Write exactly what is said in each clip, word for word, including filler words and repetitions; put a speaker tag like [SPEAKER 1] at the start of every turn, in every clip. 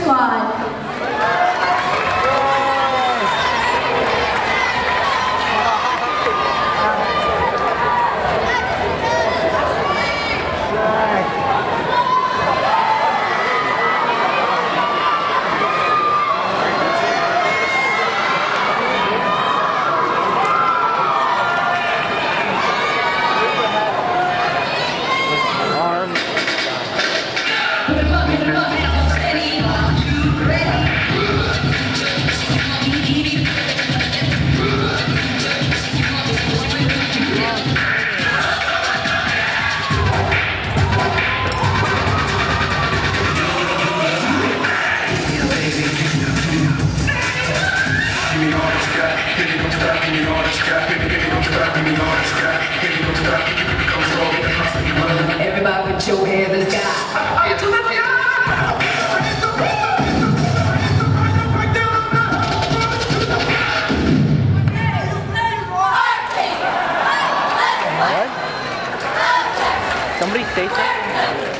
[SPEAKER 1] squad.
[SPEAKER 2] Everybody put your hands in the sky.
[SPEAKER 3] What? Somebody say something?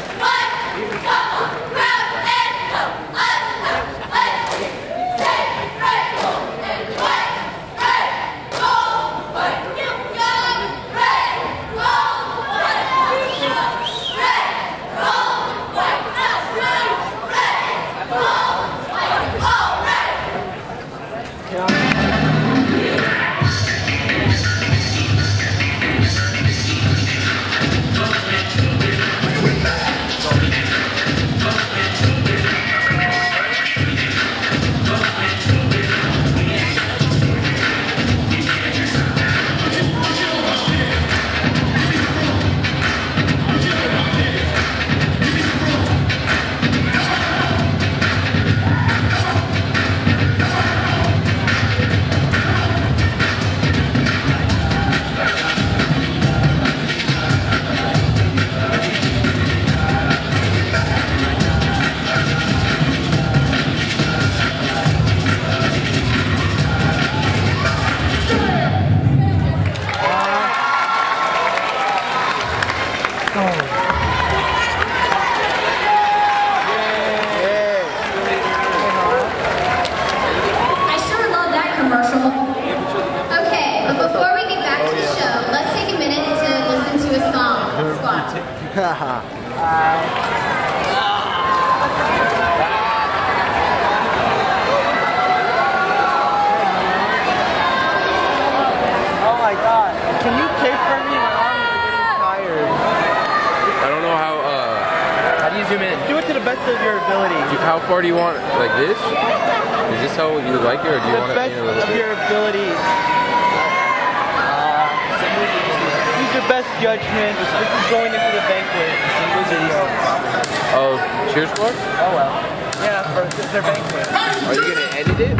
[SPEAKER 4] Oh my god. Can you tape for me? My arms are getting tired.
[SPEAKER 5] I don't know how, uh... How do you zoom in?
[SPEAKER 4] Do it to the best of your ability.
[SPEAKER 5] How far do you want, like this? Is this how you like it, or do you
[SPEAKER 4] the
[SPEAKER 5] want it in a little
[SPEAKER 4] best of
[SPEAKER 5] bit?
[SPEAKER 4] your abilities. Uh, use your best judgment. This is going into the banquet. Single video.
[SPEAKER 5] Oh, cheers for?
[SPEAKER 4] Oh well. Yeah, for their banquet.
[SPEAKER 5] Are you gonna edit it?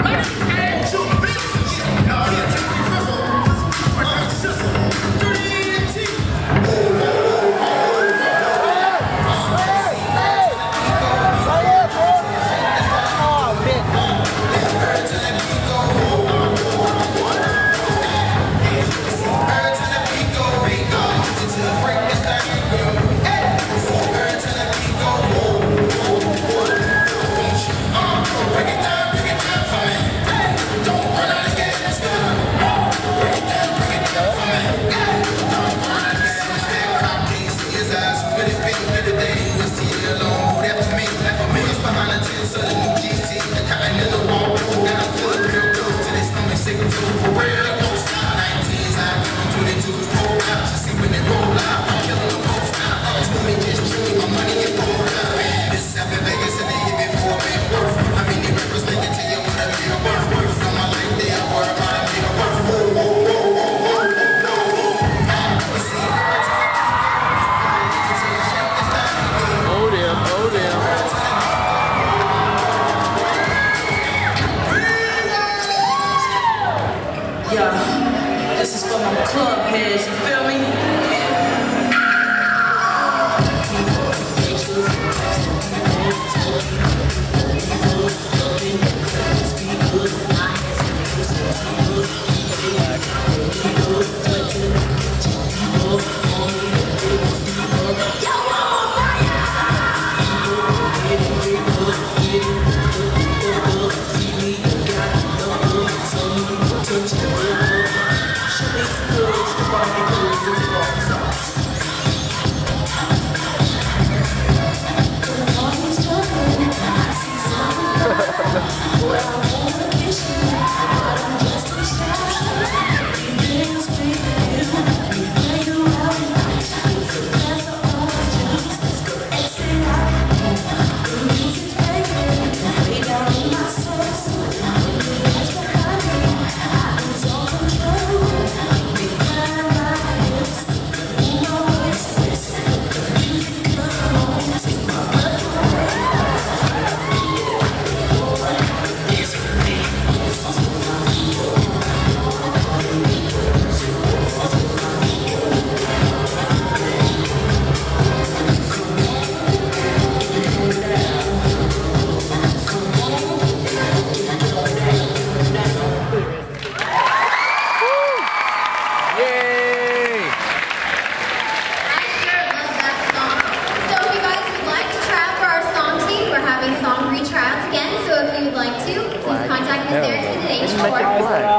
[SPEAKER 3] symmetric flag.